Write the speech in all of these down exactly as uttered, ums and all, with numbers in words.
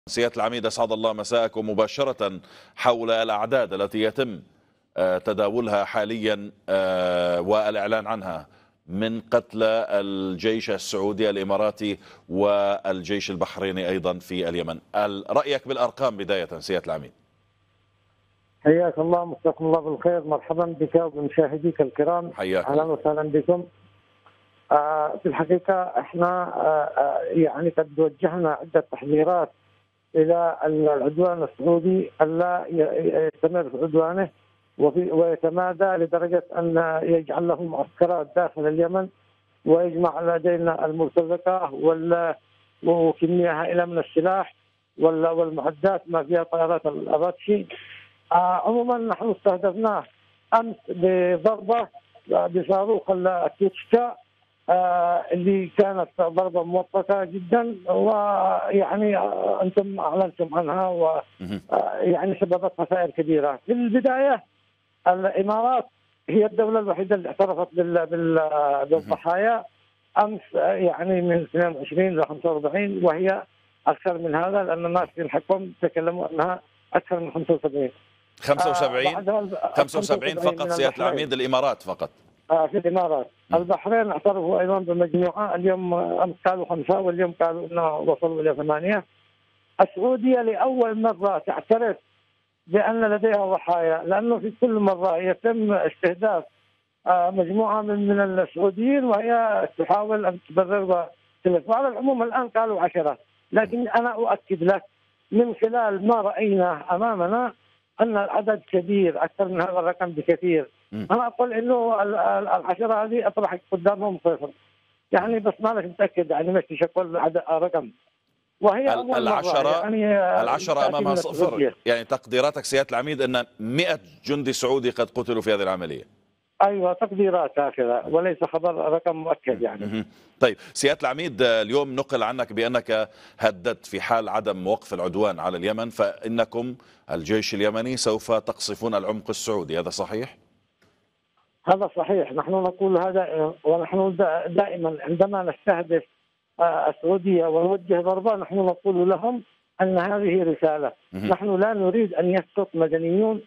سيادة العميد، أسعد الله مساءكم. مباشرة حول الأعداد التي يتم تداولها حاليا والإعلان عنها من قتلى الجيش السعودي الإماراتي والجيش البحريني أيضا في اليمن، رأيك بالأرقام بداية سيادة العميد؟ حياك الله، مساكم الله بالخير. مرحبا بك وبمشاهديك الكرام، حياك أهلا وسهلا بكم. آه في الحقيقة احنا آه يعني قد وجهنا عدة تحذيرات إلى العدوان السعودي ألا يستمر في عدوانه ويتمادى لدرجة أن يجعل له معسكرات داخل اليمن ويجمع لدينا المرتزقة وكمية هائلة من السلاح والمعدات ما فيها طائرات الأباتشي. آه عموما نحن استهدفناه أمس بضربة بصاروخ التوتشكا آه اللي كانت ضربة موفقة جدا، ويعني آه أنتم أعلنتم عنها ويعني سببت خسائر كبيرة. في البداية الإمارات هي الدولة الوحيدة اللي اعترفت بالضحايا أمس، يعني من اثنين وعشرين إلى خمسة وأربعين، وهي أكثر من هذا لأن الناس في الحكم تكلموا أنها أكثر من خمسة وسبعين خمسة وسبعين خمسة وسبعين فقط سيادة العميد. الإمارات فقط في الإمارات. البحرين اعترفوا أيضا بمجموعة، اليوم أمس قالوا خمسة واليوم قالوا أنه وصلوا إلى ثمانية. السعودية لأول مرة تعترف بأن لديها ضحايا، لأنه في كل مرة يتم استهداف مجموعة من من السعوديين وهي تحاول أن تبرر وتلف. وعلى العموم الآن قالوا عشرة، لكن أنا أؤكد لك من خلال ما رأينا أمامنا أن العدد كبير أكثر من هذا الرقم بكثير. أنا أقول إنه العشرة هذه أطرحت قدامهم صفر، يعني بس ما أنا متأكد، يعني مش أقول عدد رقم. وهي العشرة يعني العشرة أمامها صفر، يعني تقديراتك سيادة العميد أن مئة جندي سعودي قد قتلوا في هذه العملية؟ أيوة تقديرات هكذا وليس خبر رقم مؤكد يعني. طيب سيادة العميد، اليوم نقل عنك بأنك هددت في حال عدم وقف العدوان على اليمن فإنكم الجيش اليمني سوف تقصفون العمق السعودي، هذا صحيح؟ هذا صحيح، نحن نقول هذا، ونحن دائما عندما نستهدف السعودية ونوجه ضربة نحن نقول لهم أن هذه رسالة. نحن لا نريد أن يسقط مدنيون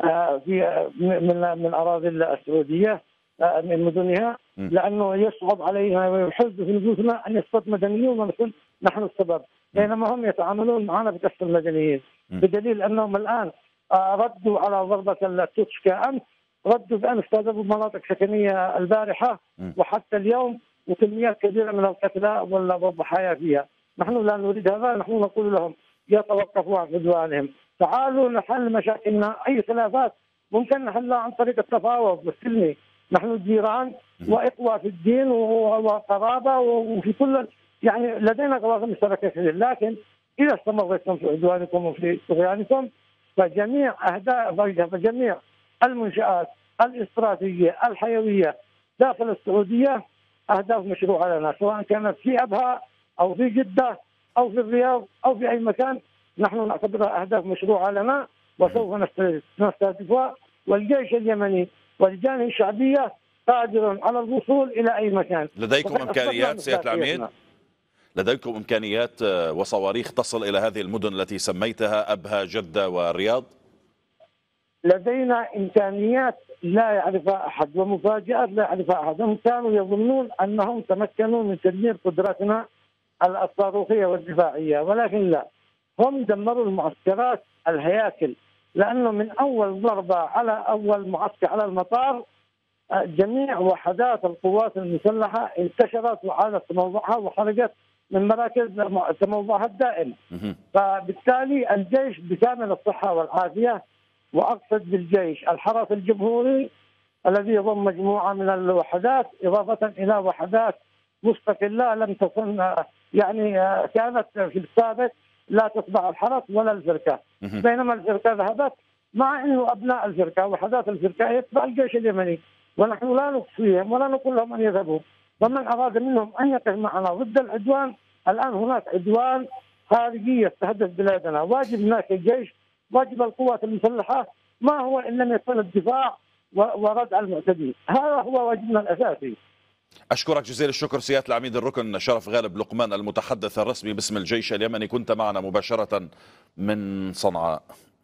في من من أراضي السعودية من مدنها، لأنه يصعب علينا ويحز في نفوسنا أن يسقط مدنيون ونكون نحن السبب، بينما هم يتعاملون معنا بقصف المدنيين، بدليل أنهم الآن ردوا على ضربة التوتشكا أمس، ردوا بأن استهدفوا مناطق سكنية البارحة وحتى اليوم، وكميات كبيرة من القتلى والضحايا فيها. نحن لا نريد هذا، نحن نقول لهم يتوقفوا عن عدوانهم، تعالوا نحل مشاكلنا. أي خلافات ممكن نحلها عن طريق التفاوض والسلمي، نحن جيران وإخوة في الدين وقرابة وفي كل، يعني لدينا قواسم مشتركة كثير، لكن إذا استمرتم في عدوانكم وفي طغيانكم فجميع أهداف فجميع المنشآت الاستراتيجية الحيوية داخل السعودية أهداف مشروعة لنا، سواء كانت في أبها أو في جدة أو في الرياض أو في أي مكان، نحن نعتبرها أهداف مشروعة لنا وسوف نستهدفها. والجيش اليمني واللجان الشعبية قادر على الوصول إلى أي مكان. لديكم إمكانيات سيادة العميد؟ لديكم إمكانيات وصواريخ تصل إلى هذه المدن التي سميتها أبها جدة والرياض؟ لدينا إمكانيات لا يعرفها أحد ومفاجآت لا يعرفها أحد. هم كانوا يظنون أنهم تمكنوا من تدمير قدراتنا الصاروخية والدفاعية، ولكن لا، هم دمروا المعسكرات الهياكل، لأنه من أول ضربة على أول معسكر على المطار جميع وحدات القوات المسلحة انتشرت وعادت تموضعها وخرجت من مراكز تموضعها الدائم. فبالتالي الجيش بكامل الصحة والعافية، وأقصد بالجيش الحرس الجمهوري الذي يضم مجموعة من الوحدات إضافة إلى وحدات مستقلة لم تكن، يعني كانت في السابق لا تتبع الحرس ولا الفرقة، بينما الفرقة ذهبت، مع أنه أبناء الفرقة وحدات الفرقة يتبع الجيش اليمني، ونحن لا نقصيهم ولا نقول لهم أن يذهبوا. ومن أراد منهم أن يقف معنا ضد العدوان، الآن هناك عدوان خارجي يستهدف بلادنا، واجب هناك الجيش، واجب القوات المسلحة ما هو إن لم يكن الدفاع وردع المعتدين، هذا هو واجبنا الأساسي. أشكرك جزيل الشكر سيادة العميد الركن شرف غالب لقمان المتحدث الرسمي باسم الجيش اليمني، كنت معنا مباشرة من صنعاء.